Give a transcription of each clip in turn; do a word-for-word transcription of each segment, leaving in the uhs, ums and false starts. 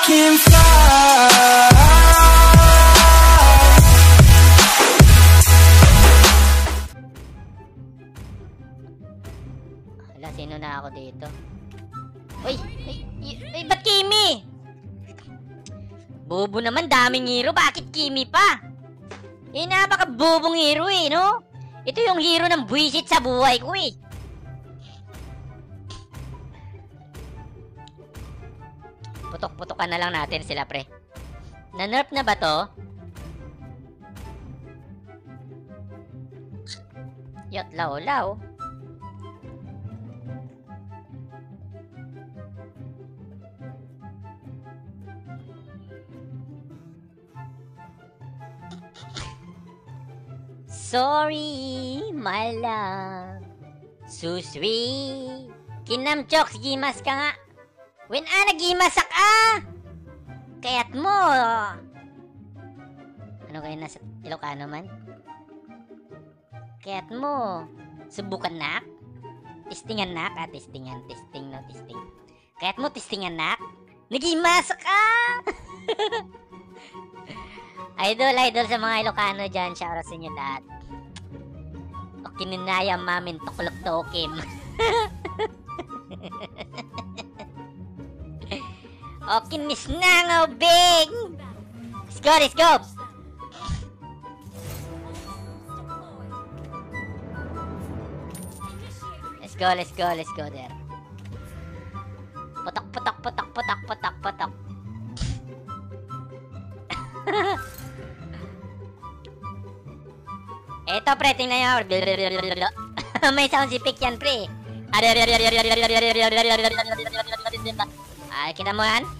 can fly. Hala, sino na ako dito? Uy! Uy! Uy! Ba't Kimi? Bobo naman, daming hero. Bakit Kimi pa? Eh, napaka-bobong hero eh, no? Ito yung hero ng buwisit sa buhay ko eh. Putok-putokan na lang natin sila, pre. Na-nerf na ba to? Yot, lao-lao. Sorry, my love. So sweet. Kinamchok, gimas ka nga. When ah, nagimasak ah! Kayat mo. Ano kayo nasa Ilocano man? Kayat mo. Subukan nak? Testingan nak? Ah, testingan. Testing no, testing. Kayat mo, testingan nak? Nagimasak ah! Idol, idol sa mga Ilocano dyan. Shoutout sa inyo lahat. O kininaya mamin tuklok tokim. O kinis na nga big. Let's go, let's go. Let's go, let's go, let's go there. Putok, putok, putok, putok, putok, putok. Eto pre, tingnan nyo. May sound si Pick yan pre. Ay, kita mo yan?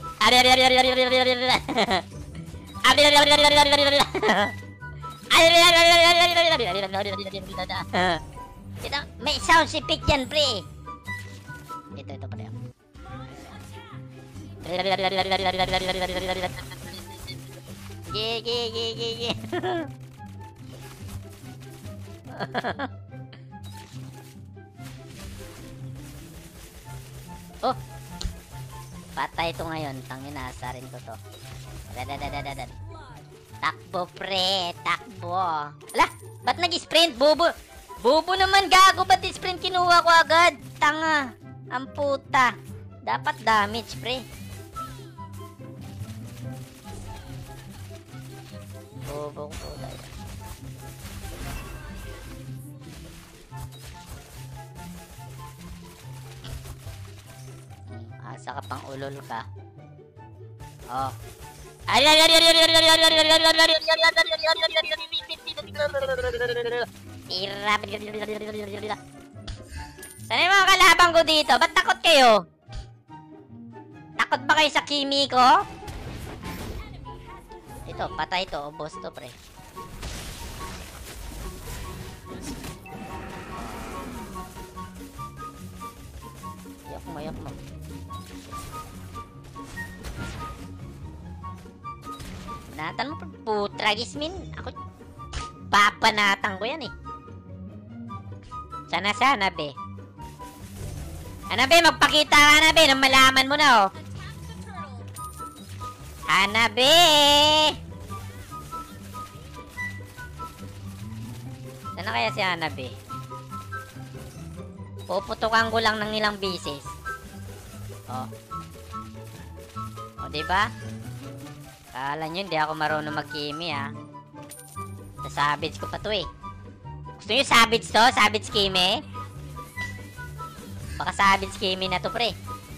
Kita, may sound si Pick yan pre. Ito, ito pre. Ge, ge, ge, ge, ge. Oh, patay ito ngayon. Tangin, asarin ko to. Dadadadadadad. Takbo pre, takbo. Ala, ba't nag-sprint? Bobo. Bobo naman, gago. Ba't sprint kinuha ko agad? Tanga. Ang puta. Dapat damage pre. Bobo ko tayo. Asa ka pang ulol ka. Oh. Sana yung mga kalabang ko dito? Ba't takot kayo? Takot ba kayo sa Kimi ko? Ito, patay ito. O, boss to, pre. Yak mo, yak mo. Natan mo, putragis min. Ako, papanatan ko yan eh. Sana, sana, be. Ana, be, magpakita ka na, be, nang malaman mo na, oh. Hanabe! Sana kaya si Hanabe? Puputukan ko lang ng ilang bisis. Oh. O, diba? Kala nyo, hindi ako marunong mag-Kimi, ha? Sa Savage ko pa to, eh. Gusto nyo Savage to? Savage Kimi? Baka Savage Kimi na to, pre.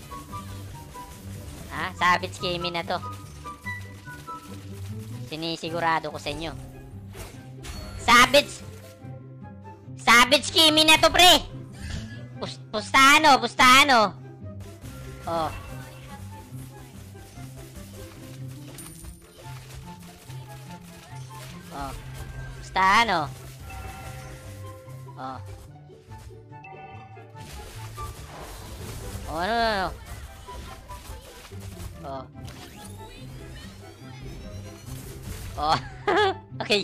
Ha? Savage Kimi na to. Sinisigurado ko sa inyo. Savage Savage Kimi na to, pre. Pus Pustano, pustano. Oh. Oh. Pustano. Oh. Oh, ano, ano, ano. Oh. Oh. Okay.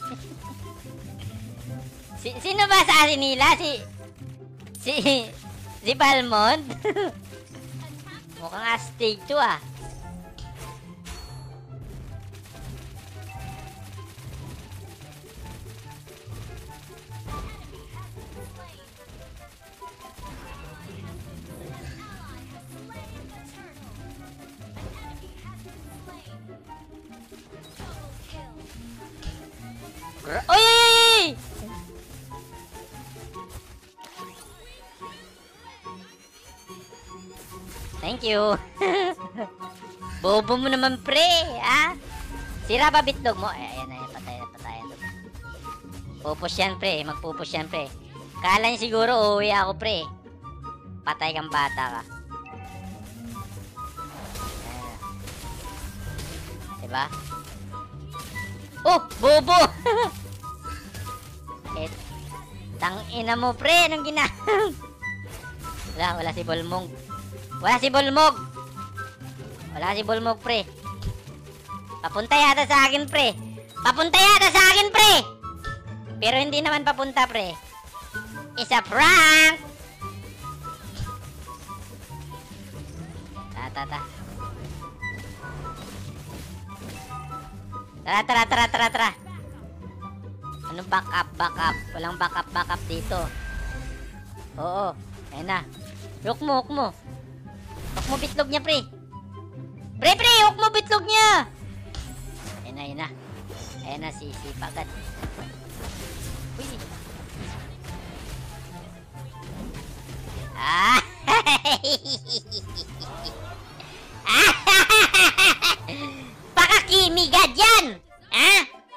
si sino ba sa asin nila? Si si si Balmond? Mukhang astig to, ah. Gra- Oy, oy, oy, oy! Thank you. Bobo mo naman, pre, ah. Sira ba bitlog mo? Eh, ayan na, patay na, patay na. Pupus yan, pre. Magpupus yan, pre. Kala niya siguro, uuwi ako, pre. Patay kang bata ka. Ayan. Diba? Oh, bobo! Eh, tangina mo, pre. Anong gina? Wala, wala si Bolmong. Wala si Bolmog. Wala si Bolmog, pre. Papunta yata sa akin, pre. Papunta yata sa akin, pre. Pero hindi naman papunta, pre. It's a prank. Ta, ta, ta. Tara, tara, tara, tara, tara. Anong back up, back up? Walang back up, back up dito. Oo. Ayun na. Hook mo, hook mo. Hook mo bitlog niya, pre. Pre, pre, hook mo bitlog niya. Ayun na, ayun na. Ayun na, sisip agad. Uy. Ah! Pakakimigad yan! Ha?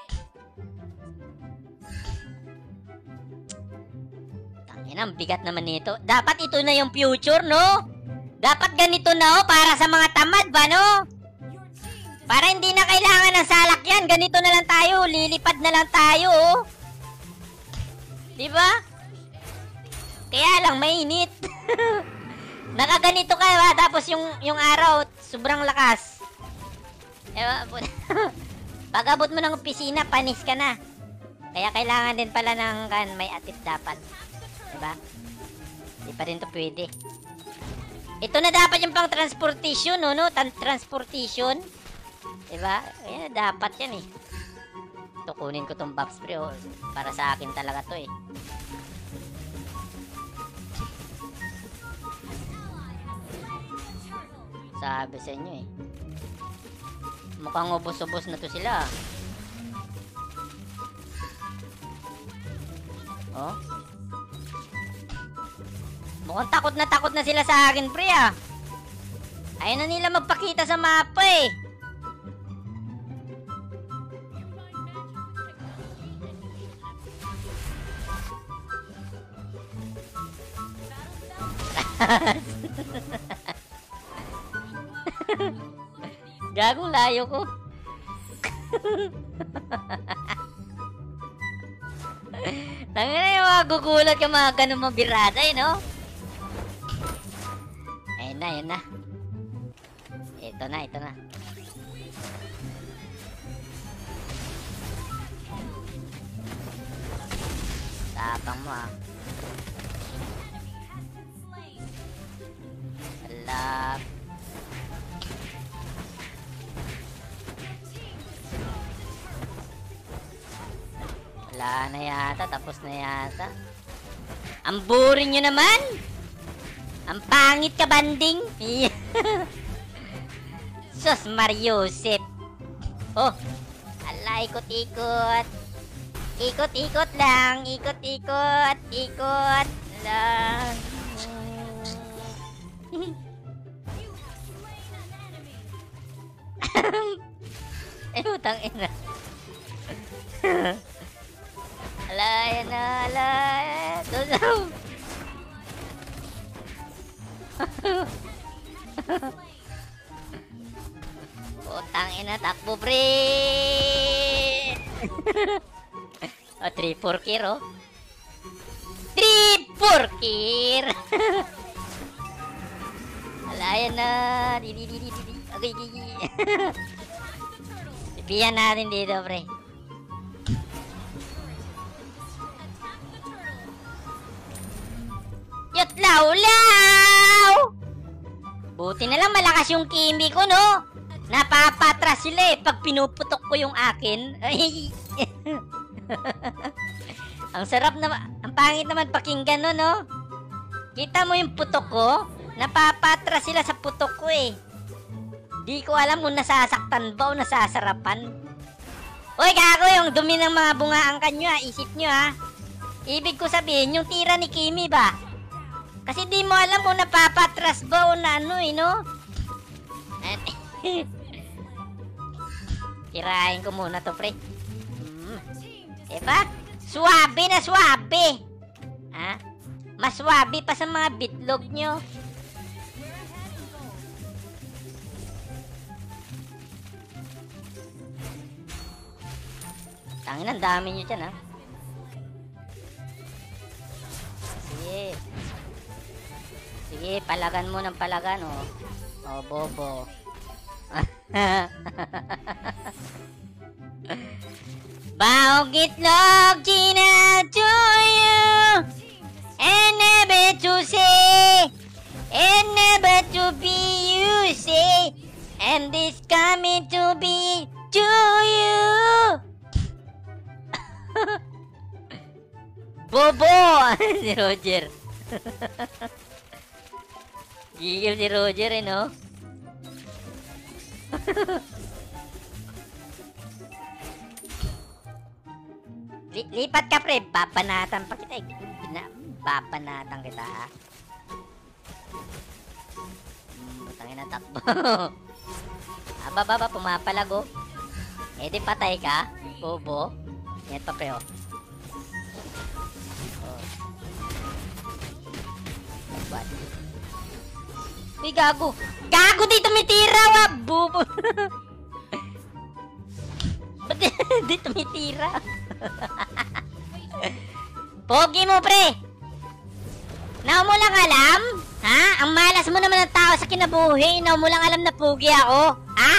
Tangina, ang bigat naman nito. Dapat ito na yung future, no? Dapat ganito na, oh, para sa mga tamad ba, no? Para hindi na kailangan ng salak yan. Ganito na lang tayo. Lilipad na lang tayo, oh. Diba? Kaya lang, mainit. Nakaganito ka, ba? Tapos yung, yung araw, sobrang lakas. Ewa, pag abot mo ng opisina, panis ka na. Kaya kailangan din pala ng kan, may atip dapat. Diba? Di pa rin to pwede. Ito na dapat yung pang transportation, no? no? Tan transportation. Diba? Kaya dapat yan eh. Ito, kunin ko tong buff spray, oh. Para sa akin talaga to eh. Sabi sa inyo eh. Mukhang ubos-ubos na to sila. Oh. Mukhang takot na takot na sila sa akin, pre, ah. Ayaw na nila magpakita sa mapa eh. Gagong layo ko. Tangina yung mga gugulat ka mga ganun mga birada eh, no? Ayun na, ayun na. Ito na, ito na. Tapang mo, ah. Alap. Wala na yata, tapos na yata. Ang boring nyo naman. Ang pangit ka, banding. Sus, Mariusip. Oh, ala, ikot-ikot. Ikot-ikot lang, ikot-ikot, ikot lang. Eh, utang ina. Ala, yan na, ala. Tulong. Utang ina, takbo, pre. Oh, three four kir, oh. three four kir. Ala, yan na. Di, di, di, di, di. Okay, gigi. Pipihan natin dito, pre. Yatlaw-law! Buti na lang malakas yung kimi ko, no? Napapatras sila eh pag pinuputok ko yung akin. Ay. Ang sarap na, ang pangit naman pakinggan, no, no? Kita mo yung putok ko? Napapatras sila sa putok ko eh. Di ko alam kung nasasaktan ba o nasasarapan. Uy, gago, yung dumi ng mga bungaangkan nyo, ha? Isip nyo, ha? Ibig ko sabihin, yung tira ni Kimi ba? Kasi di mo alam kung napapatras ba o na ano, eh, no? Tirahin ko muna to, pre. Hmm. Diba? Suwabe na suwabe. Ha? Mas suwabe pa sa mga bitlog nyo. Tangin, ang dami nyo dyan, ha? Sige. Sige, palagan mo ng palagan, oh. Oh, bobo. Bawang itlog, Gina, to you. And never to say. And never to be you say. And this coming to be to you. Bobo! Si Roger. Gigil si Roger, eh, no? Li lipat ka, pre. Papanatan pa kita. Papanatan kita, ha? Hmm, butangin na takbo. Aba, baba, pumapalago. Eh, di patay ka. Bobo. Yan pa, pre, oh. What? Uy, gago. Gago, dito may tira, wa. Bubo. Ba't dito may tira? Pogi mo, pre. Now mo lang alam? Ha? Ang malas mo naman ng tao sa kinabuhi. Now mo lang alam na pogi ako. Ha?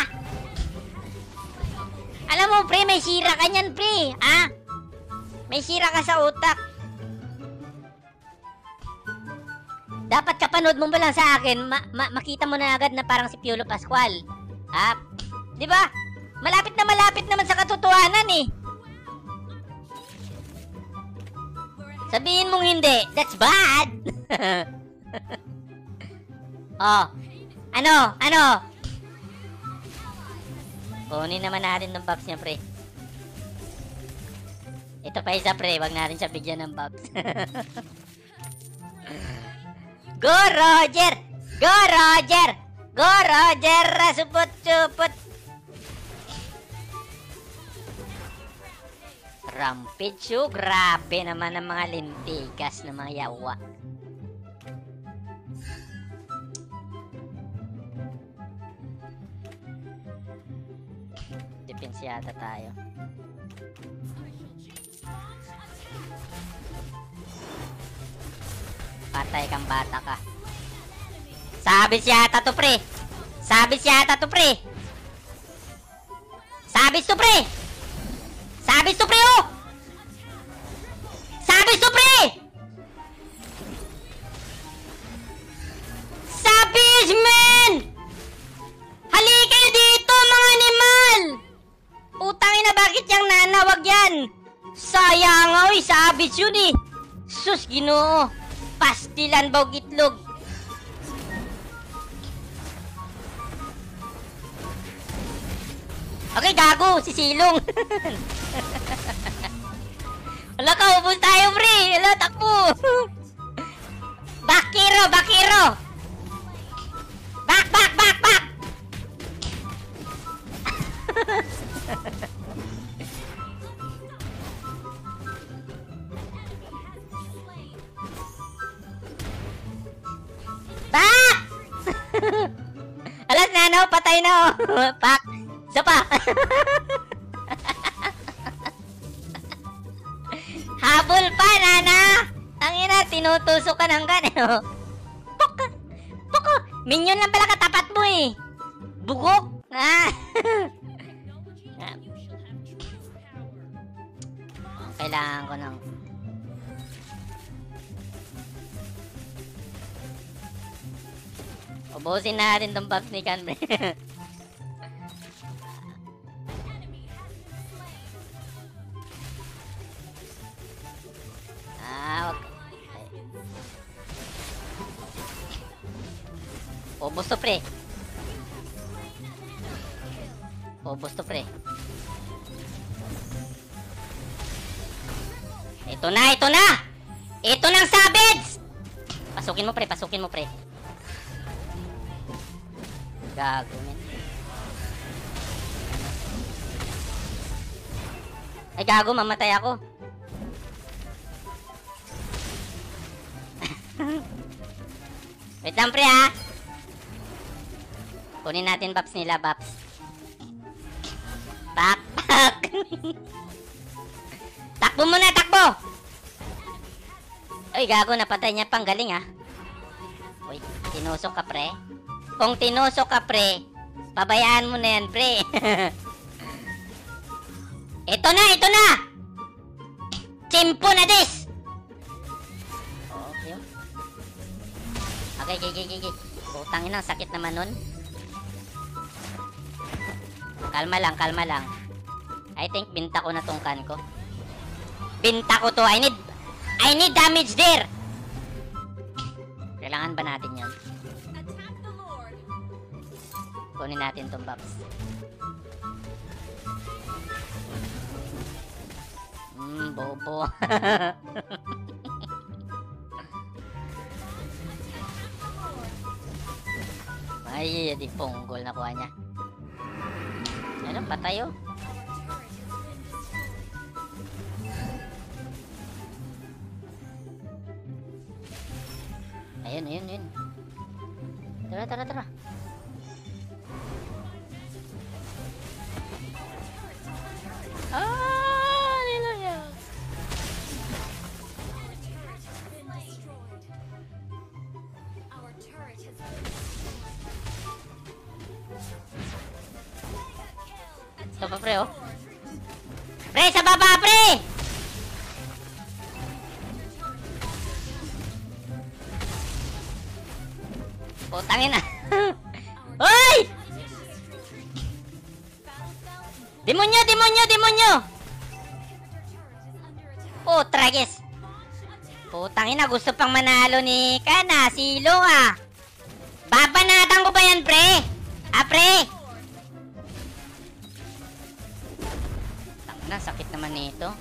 Alam mo, pre, may sira ka niyan, pre. Ha? May sira ka sa utak. Dapat kapanood mo ba lang sa akin, ma ma makita mo na agad na parang si Piolo Pascual. Ha? Di ba? Malapit na malapit naman sa katotohanan, eh. Sabihin mong hindi, that's bad. Oh. Ano? Ano? Kunin naman natin ng box niya, pre. Ito pa isa, pre. Wag natin siya bigyan ng box. Go, Roger! Go, Roger! Go, Roger! Supot-supot! Rampage, oh. Grabe naman ang mga lintigas ng mga yawa. Depense yata tayo. Patay kang bata ka. Sabis yata to, pre. Sabis yata to, pre. Sabis to, pre. Sabis to, pre, oh. Sabis to, pre. Sabis, man. Halika kayo dito, mga animal. Putangin na, bakit yung nanawag yan? Sayang, oy. Sabis yun, eh. Sus, Ginoo. Pastilan bawg itlog. Okay, gago, si Silong. Wala ka, ubos tayo, pre. Wala, takbo. Bakiro, bakiro. Bak, bak, bak, bak. Pak! Alas na, no? Patay na, oh. Pak! Isa pa! Habol pa, nana! Tangina, tinutusok ka ng gano'n. Poko! Poko! Minion lang pala katapat mo, eh. Bugok! Ah! Kailangan ko ng... Ubusin natin tong bugs ni Canbre. Ah, wag. Ubus to, pre. Ubus to, pre. Ito na, ito na! Ito nang Savage! Pasukin mo, pre. Pasukin mo, pre. Gago, men. Ay, gago. Mamatay ako. Wait lang, pre, ha? Kunin natin Baps nila, Baps. Pak, pak! Takbo muna, takbo! Uy, gago, napatay niya pang galing, ha? Uy, tinusok ka, pre. Kung tinusok ka, pre, pabayaan mo na yan, pre. Ito na, ito na! Chimpo na this! Okay. Okay, okay, okay, okay. Putangin na, sakit naman nun. Kalma lang, kalma lang. I think binta ko na tong kan ko. Binta ko to. I need I need damage there. Kailangan ba natin yan? Kunin natin tong box. Hmm, bobo. Ay, di ponggol na kuha niya. Ano, patay oh. Ayun, ayun, ayun. Tara, tara, tara. Ah, hallelujah. Ito pa, pre, oh. Pre, sa baba, pre! Putangin na. Hoy! Demonyo, demonyo, demonyo! Oh, tragis. Putangin na, gusto pang manalo ni Kana, si Loa. Babanatan ko ba yan, pre? Ah, pre? Tangin na, sakit naman nito.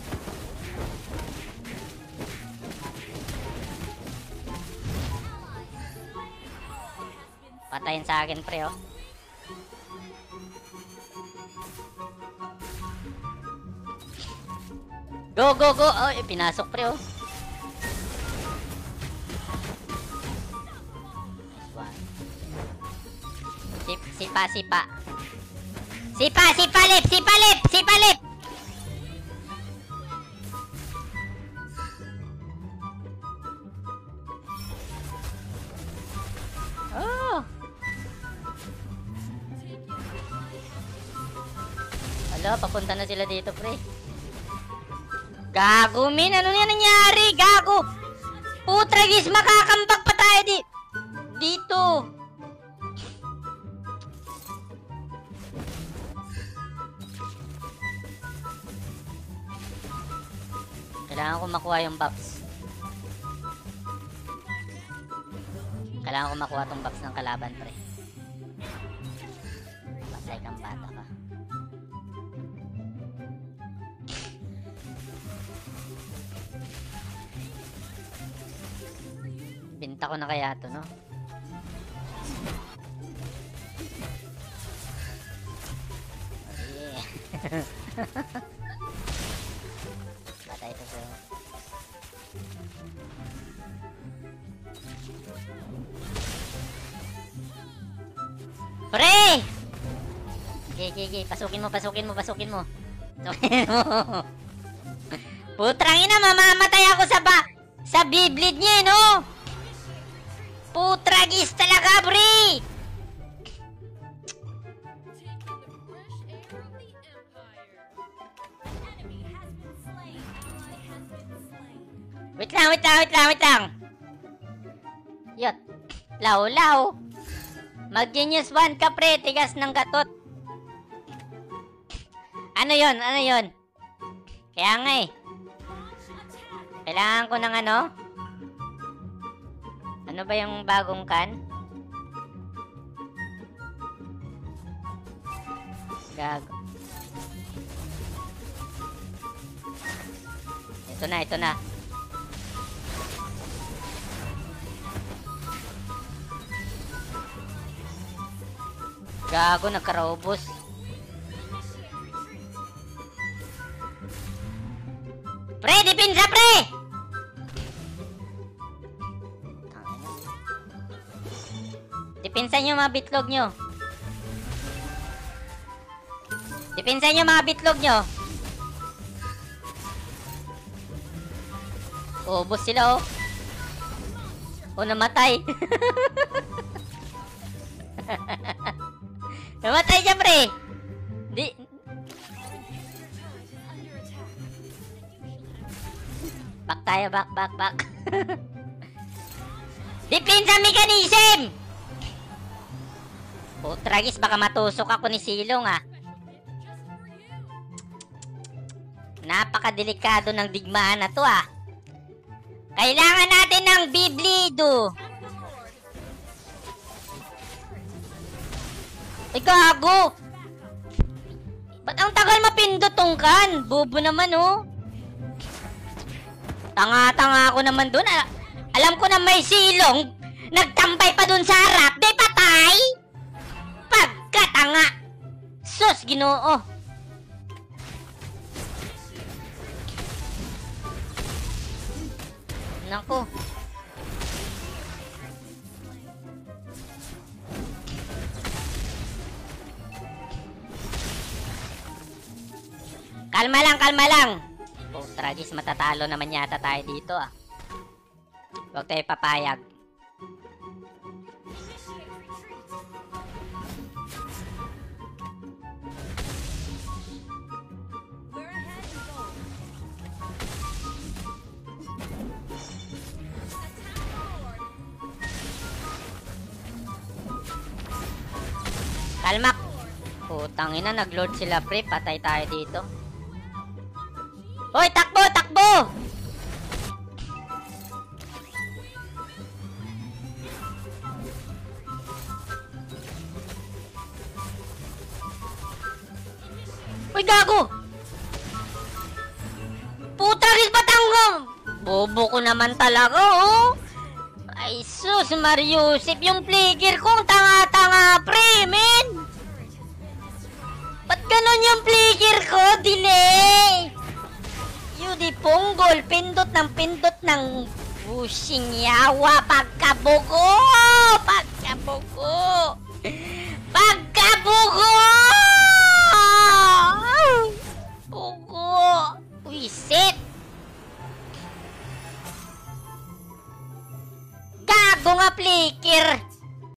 Patayin sa akin, pre, oh. Go, go, go! Oh, eh, pinasok, pre, oh. Nice one. Sip, sipa, sipa. Sipa, sipa, lip, sipa, lip, sipa, lip! Oh! Hala, papunta na sila dito, pre. Gago, min. Ano na nangyari? Gago. Putragis, makakampak pa tayo di dito. Kailangan ko makuha yung box. Kailangan ko makuha tong box ng kalaban, pre. Patay kang bata ka. Binta ko na kaya to, no? Yeah. Patay to, bro. Pre! Okay, okay, okay. Pasukin mo, pasukin mo, pasukin mo. Pasukin mo. Putrangin na, mamamatay ako sa ba... Sa biblid niya, no? Putragis talaga, bre! Wait lang, wait lang, wait lang, wait lang. Yot. Law, law. Mag-genius one ka, pre. Tigas ng gatot. Ano yon? Ano yon? Kaya nga eh. Kailangan ko ng ano? Ano ba yung bagong kan? Gago. Ito na, ito na. Gago, nagkaraubos. Pre, dipinsa, pre! Dipinsa nyo mga bitlog nyo. Dipinsa nyo mga bitlog nyo. Ubos sila, oh. O, namatay. Namatay siya, pre. Di... Back tayo, back, back, back. Depensa mechanism! Oh, tragis, baka matusok ako ni Silong, ah. Napakadelikado ng digmaan na to, ah. Kailangan natin ng biblido. Ay, gago! Ba't ang tagal mapindot tong kan? Bobo naman, oh. Tanga-tanga ako naman dun. Al alam ko na may Silong. Nagtambay pa dun sa harap. Di patay? Pagkatanga. Sus, Ginoo. Nako. Kalma lang, kalma lang. Oh, tragis, matatalo naman yata tayo dito, ah. Huwag tayo papayag. Kalma. Putang ina, nag-lord sila, pre. Patay tayo dito. Hoy, takbo, takbo! Uy, gago! Putangis, batang! Bobo ko naman talaga, oh! Ay, sus, Mariusip, yung flicker kong tanga-tanga, pre, men! Ba't ganun yung flicker ko? Delay! Yudi Ponggol, pindot ng pindot ng bushing yawa, pagkabugo! Pagkabugo! Pagkabugo! Bugo! Wisit! Gago nga, flicker!